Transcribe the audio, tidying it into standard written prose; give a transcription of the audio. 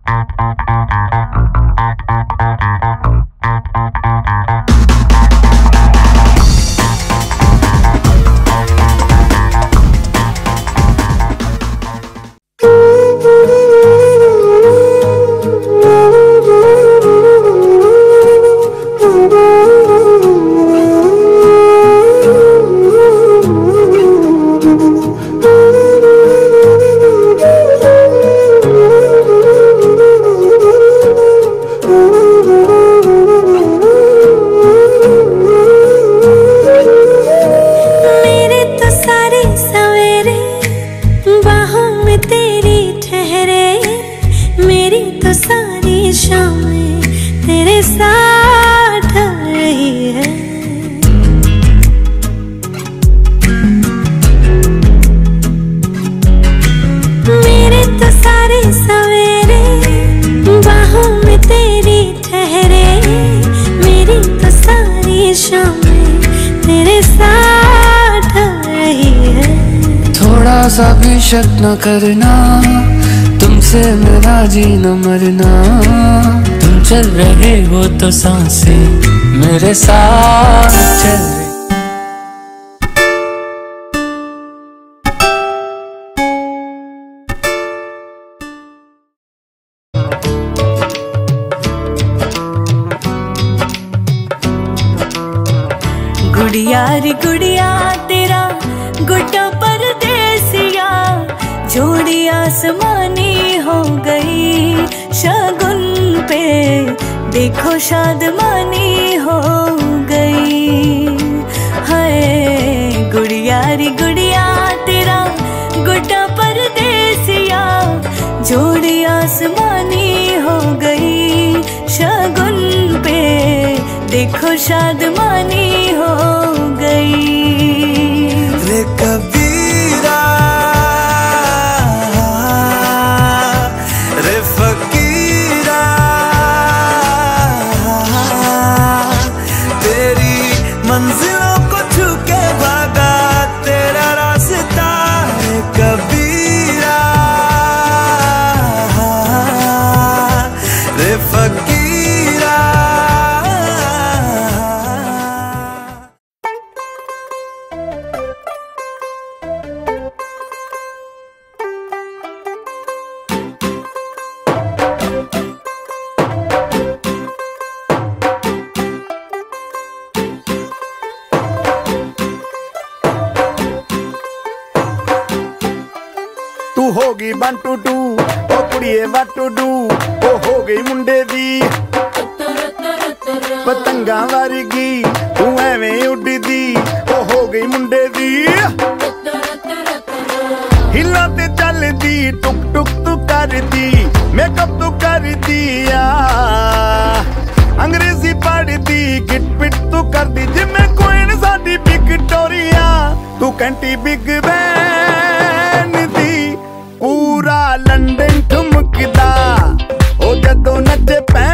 सा भी शक न करना, तुमसे मेरा जीना मरना। तुम चल रहे हो तो सांसें मेरे साथ चल रही। गुड़िया रे गुड़िया तेरा गुड्डा परदेसिया, जोड़ी आसमानी हो गई शगुन पे, देखो शादमानी हो गई। हाय गुड़िया रे गुड़िया तेरा गुड्डा परदेसिया, जोड़ी आसमानी हो गई शगुन पे, देखो शादमानी हो गई। रे कबीरा रे फकीरा, तेरी मंजिलों को छू के भागा तेरा रास्ता। रे कबीरा रे फकीरा। तू होगी 1 2 2 ओ कुड़िए what to do, ओ हो गई मुंडे दी पतंगा वर्गी, तू एवें उड़दी ओ हो गई मुंडे दी। हिला ते चलदी टुक टुक तू करदी, मेकअप तू करदी आ, अंग्रेजी पढ़दी गिट पिट तू करदी, जिमें क्वीन साडी विक्टोरिया। तू कंटी बिग बैन दी पूरा लंदन ठुमकदा, ओ जदों नचे